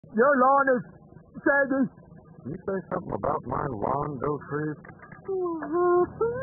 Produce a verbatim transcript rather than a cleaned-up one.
Your lawn is saggy. You say something about my lawn, Dauterive?